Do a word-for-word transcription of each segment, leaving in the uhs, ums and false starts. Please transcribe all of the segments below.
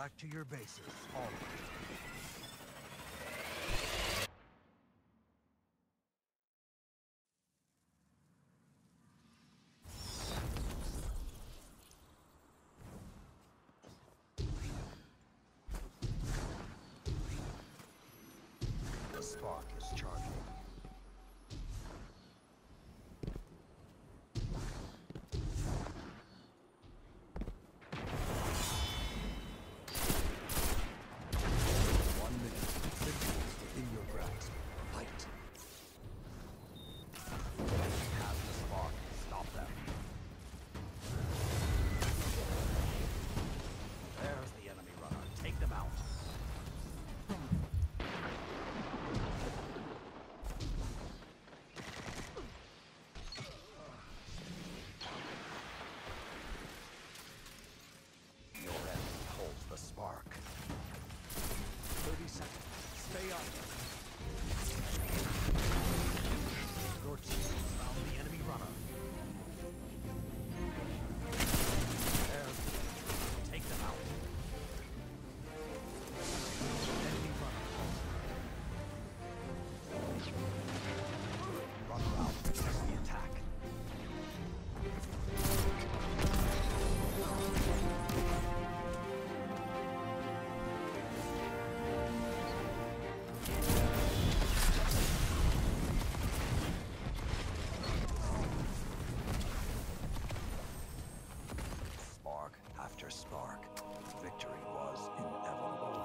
Back to your bases, all of you. The spark is charging. One minute. Victory is within your grasp. Fight. We have the spark. Stop them. There's the enemy runner. Take them out. Your enemy holds the spark. thirty seconds. Stay up. Your team has found the enemy runner. There's the enemy. Take them out. Enemy runner. Runner out. Protect the attack. Spark after spark. Victory was inevitable.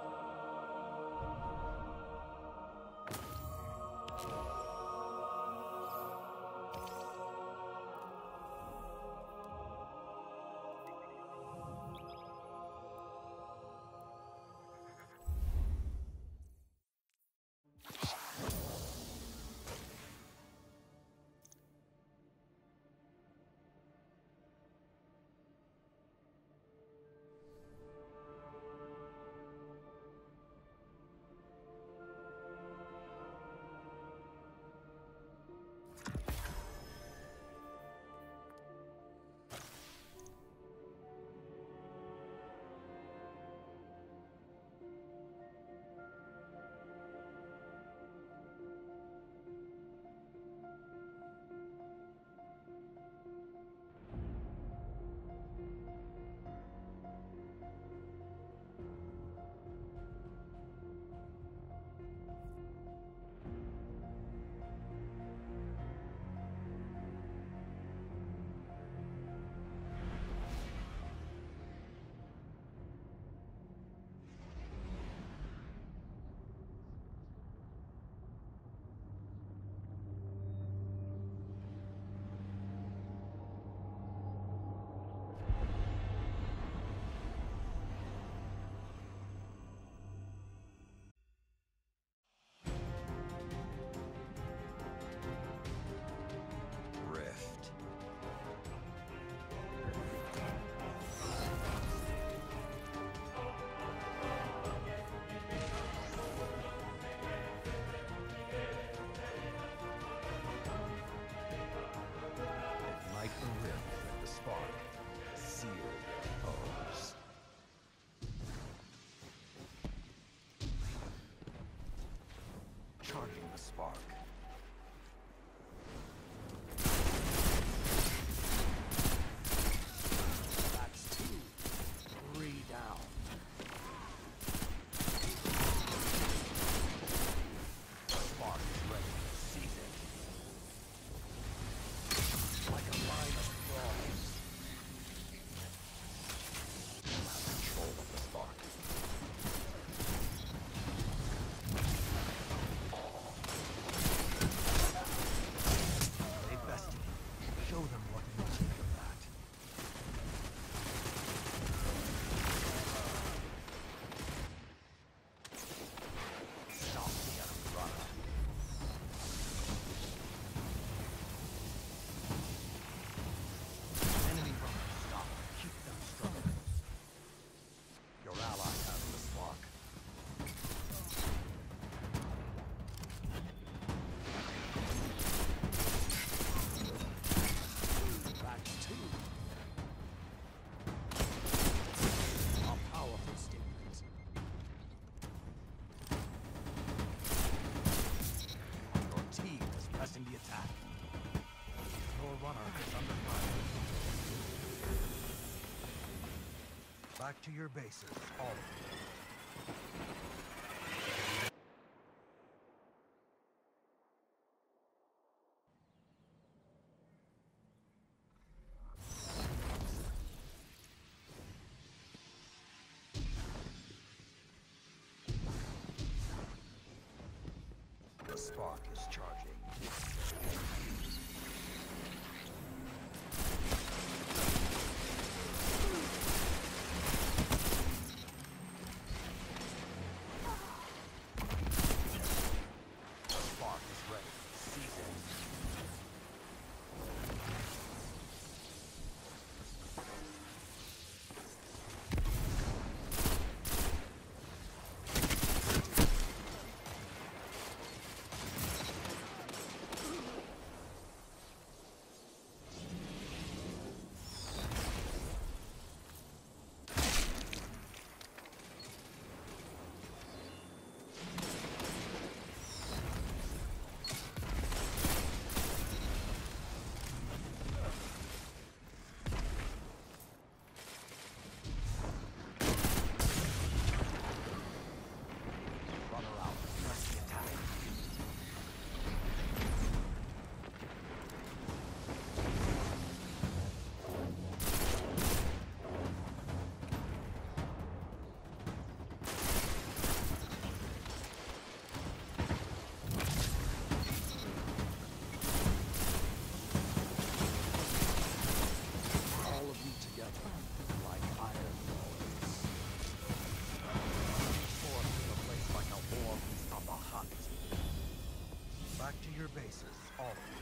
Rift. Ignite the rift with the spark. Seal their foes. Charging the spark. That's two. Three down. The spark is ready to seize it. Like a line of claws. You have control of the spark. Back to your bases, all of you. The spark is charging. Your bases, all of you.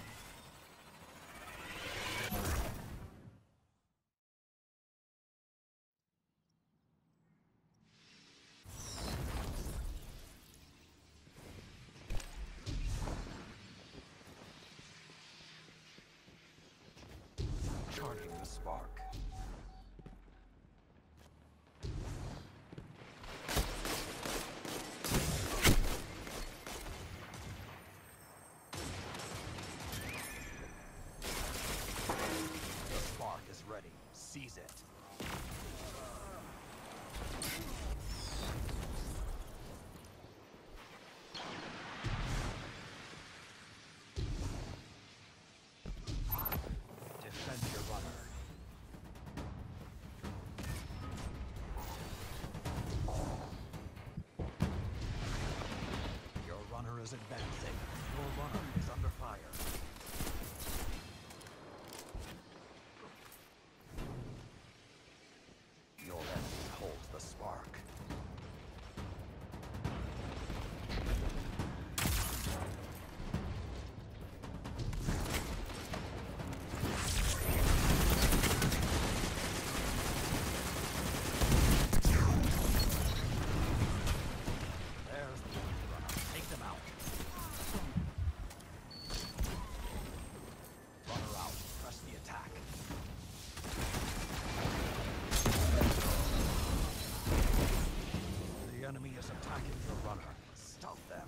Charging the spark. Ready. Seize it. Defend your runner. Your runner is advancing. Your runner is under fire. The spark. There's the runner. Take them out. Runner out. Press the attack. The enemy is attacking your runner. Stop them.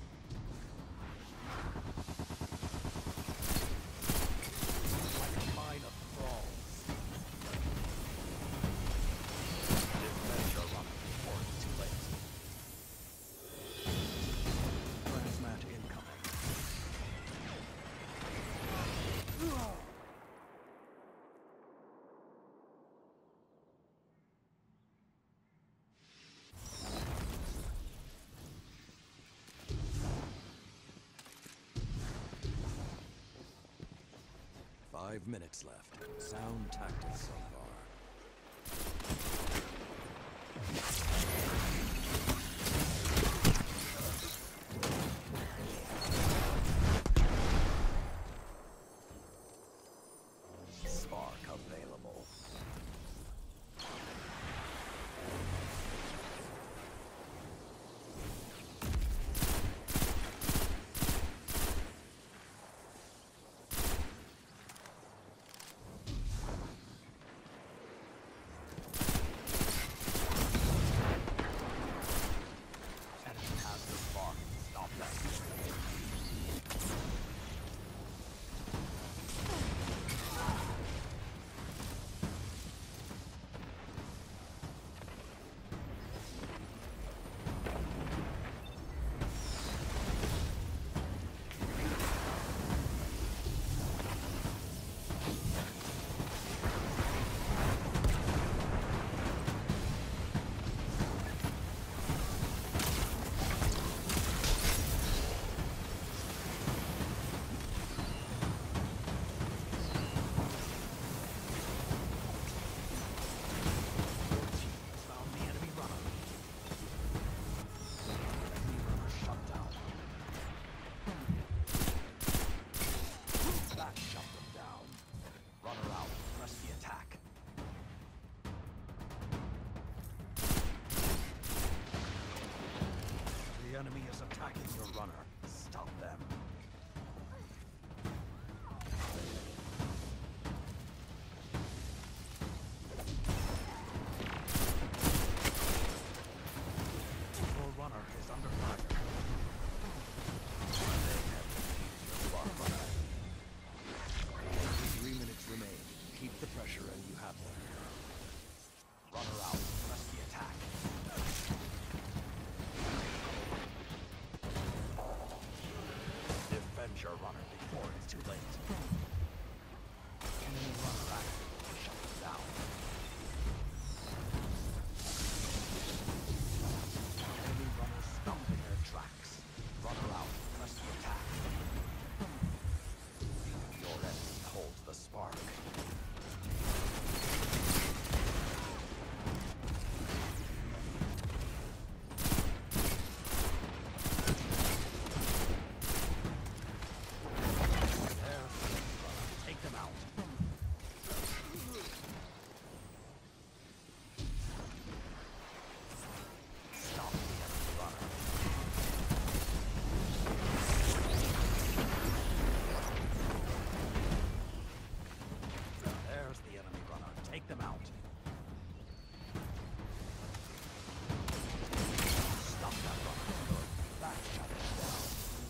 Like a mine of thralls. Defend your runner before it's too late. Transmat incoming. Five minutes left. Sound tactics so far. Spark available. enemy is attacking your runner. Stop them. Your runner is under fire. They have defeated your spark runner. Three minutes remain. Keep the pressure and you have them. Runner out. Press the attack. Defend your runner before it's too late. Enemy runner active. Shut them down. Enemy runners stump in their tracks. Runner out. Press the attack. Your enemy holds the spark. Take them out. Stop the enemy runner. There's the enemy runner. Take them out. Stop that runner. Good. That shut it down.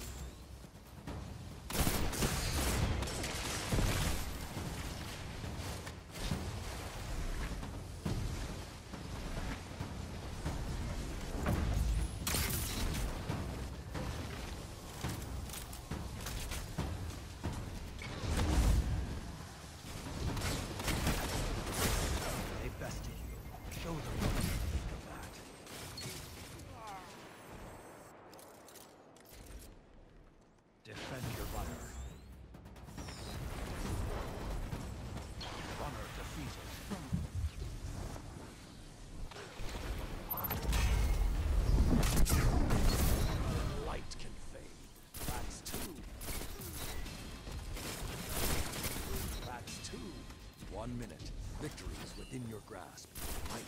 They bested you. Show them what you think of that. Defend your runner. Runner defeated. Light can fade. That's two. That's two. One minute. Victory is within your grasp. Fight.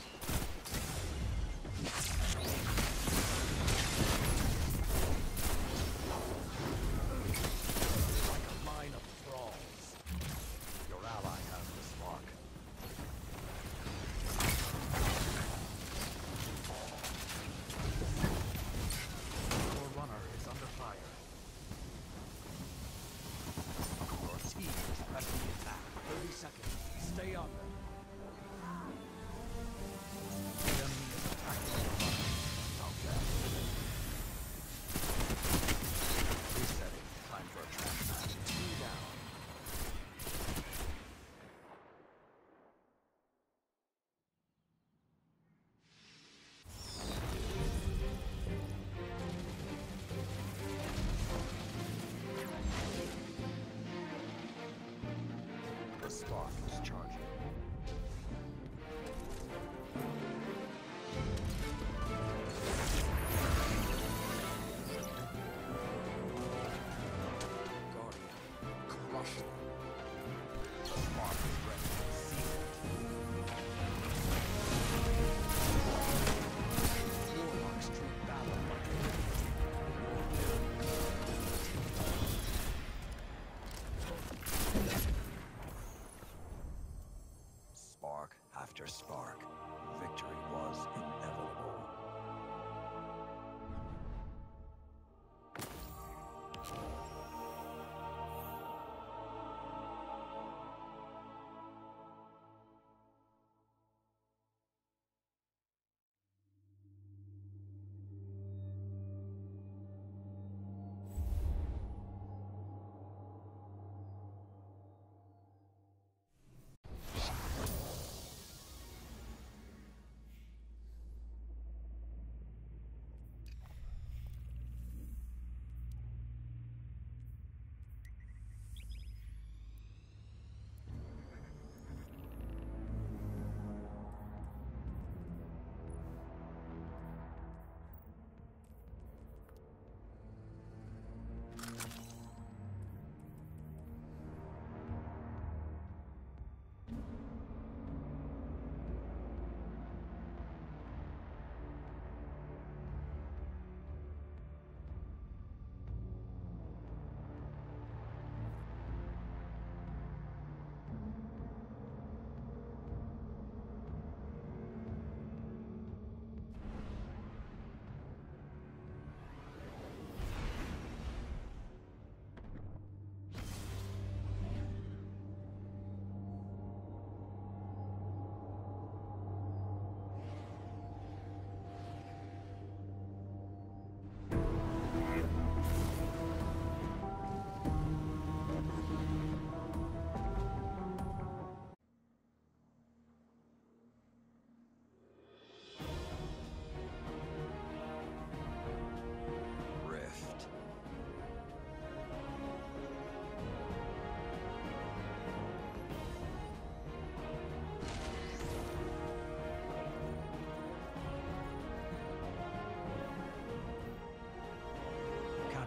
Like a line of thralls. Your ally has the spark. Your runner is under fire. Your team is pressing the attack. thirty seconds. Stay on them. The enemy is attacking your runner. Stop them. Resetting. Time for a trap match. Two down. The spark is charging. Guardian, crush them. The spark is ready. Seal it. Warlocks treat battle like a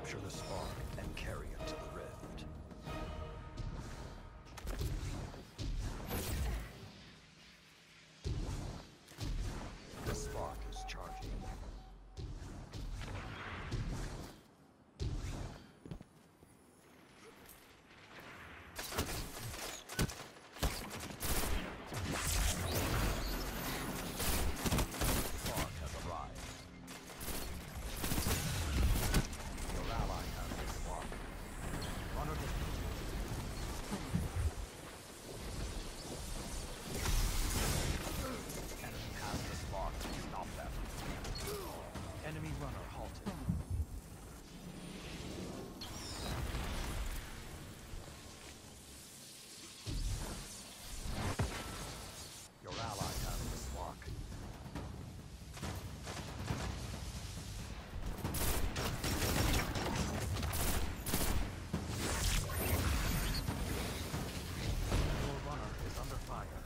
Capture the spark and carry it to the rift. The spark is charging. Spark has arrived. Your ally has the spark. Runner defeated. Enemy has the spark. Stop them. Enemy runner halted. Your ally has the spark. Your runner is under fire.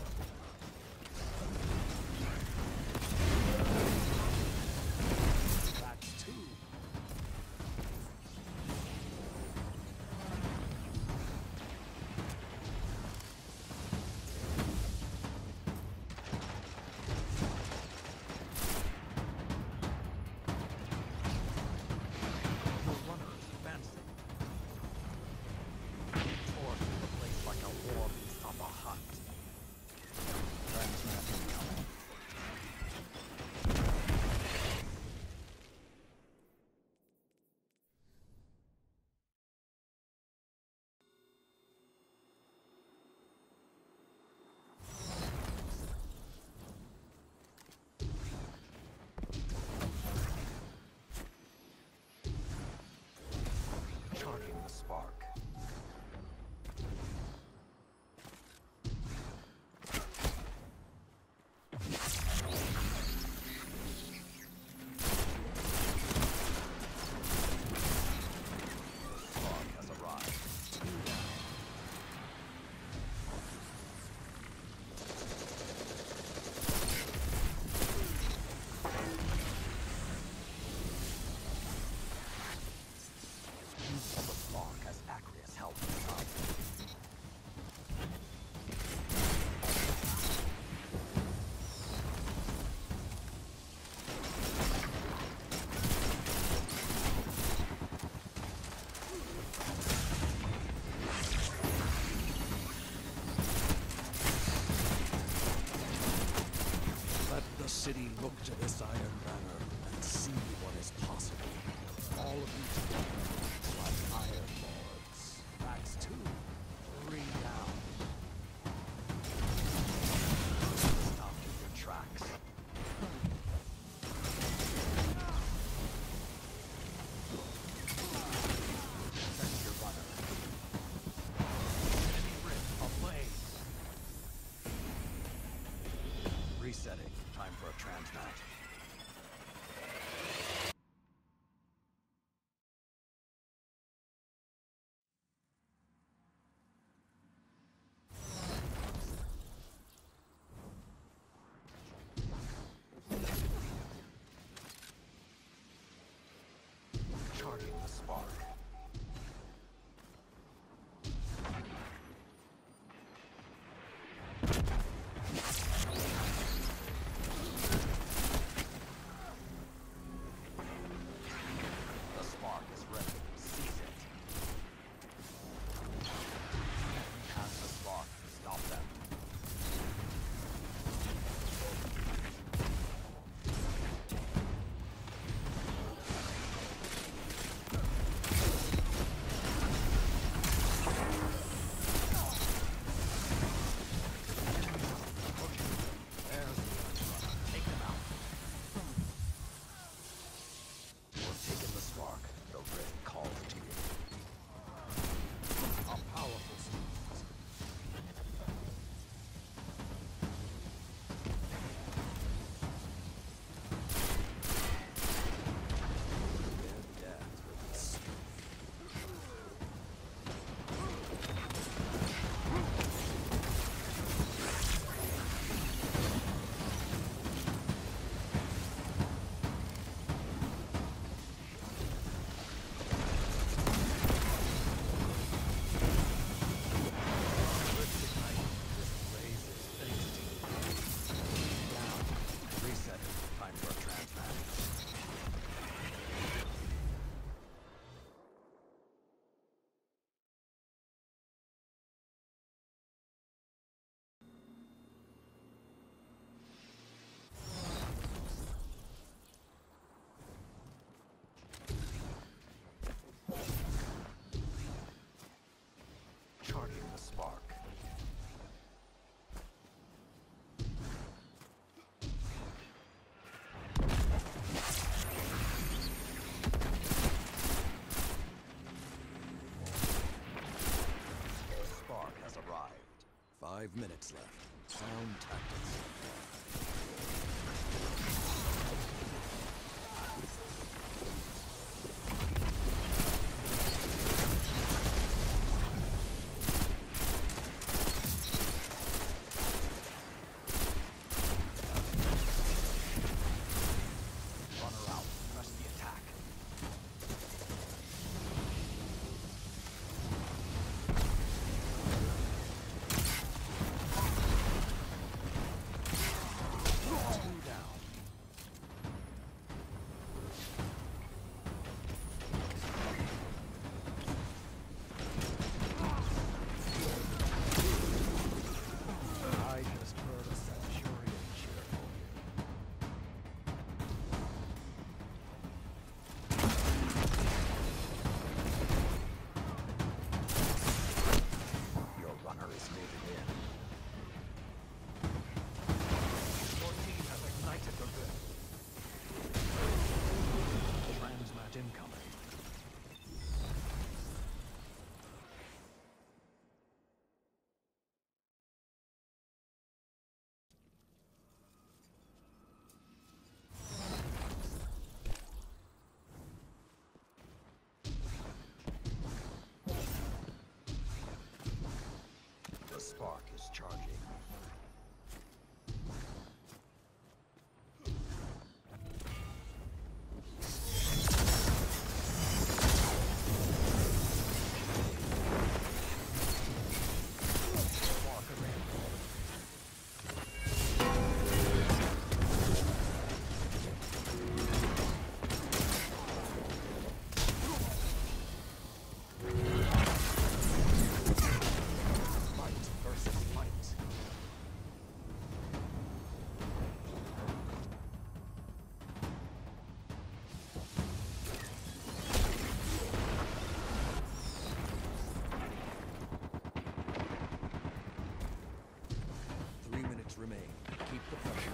That's two. Your runner is advancing. Tore through the place like a war beast off a hunt. Transmat incoming. Charging the spark. The spark has arrived. Use of the spark as Acrius help us out. Let the city look to this Iron Banner and see what is possible. All of you together, like Iron Lords. That's two. Three down. Stop in your tracks. Send your runner. Enemy rift ablaze. Resetting. Time for a transmat. Five minutes left. Sound tactics. The spark is charging. Remain. Keep the pressure.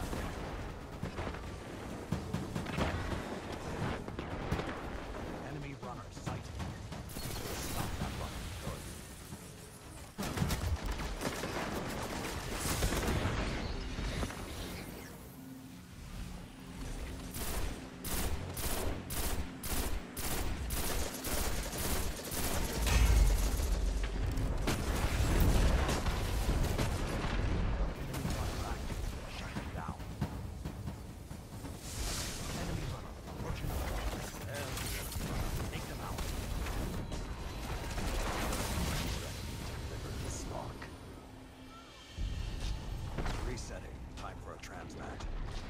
Enemy runner sighted. Stop that runner. Resetting. Time for a transmat.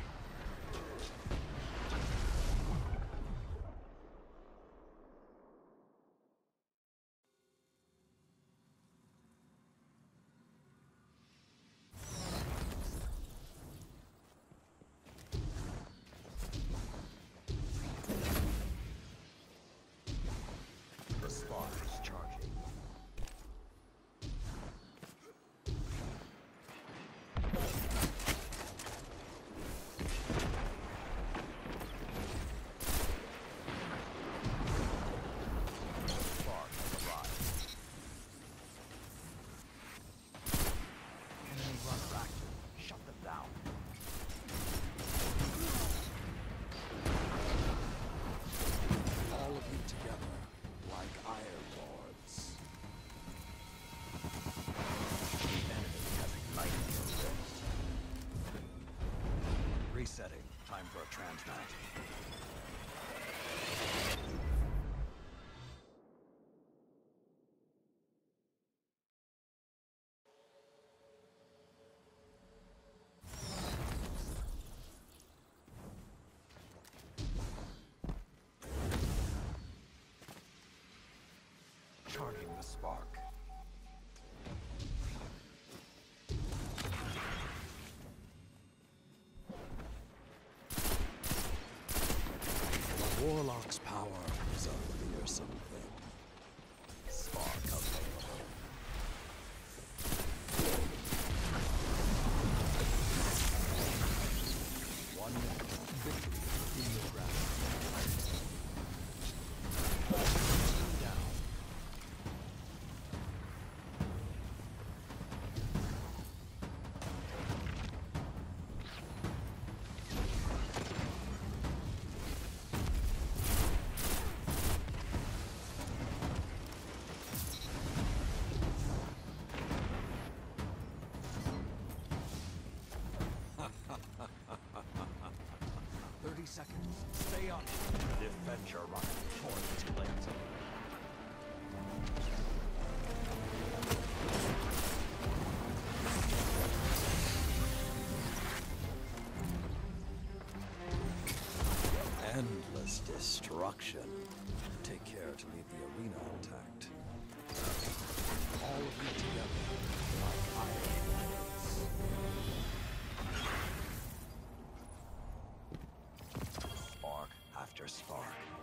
The spark is charging. Resetting. Time for a transmat. Charging the spark. Warlock's power is a fearsome thing. Spark available. One victory in the ground. Down. seconds. Stay on. Defend your right before it's too late. Endless destruction. Take care to leave the arena intact. All of you together, like iron Spark after spark.